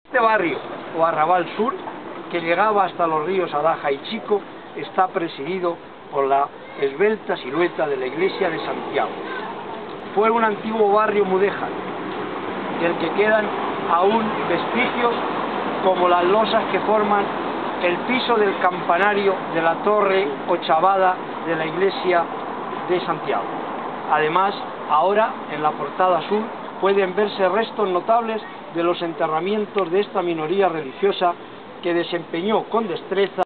Este barrio, o arrabal sur, que llegaba hasta los ríos Adaja y Chico, está presidido por la esbelta silueta de la iglesia de Santiago. Fue un antiguo barrio mudéjar, del que quedan aún vestigios como las losas que forman el piso del campanario de la torre ochavada de la iglesia de Santiago. Además, ahora en la portada sur pueden verse restos notables de los enterramientos de esta minoría religiosa que desempeñó con destreza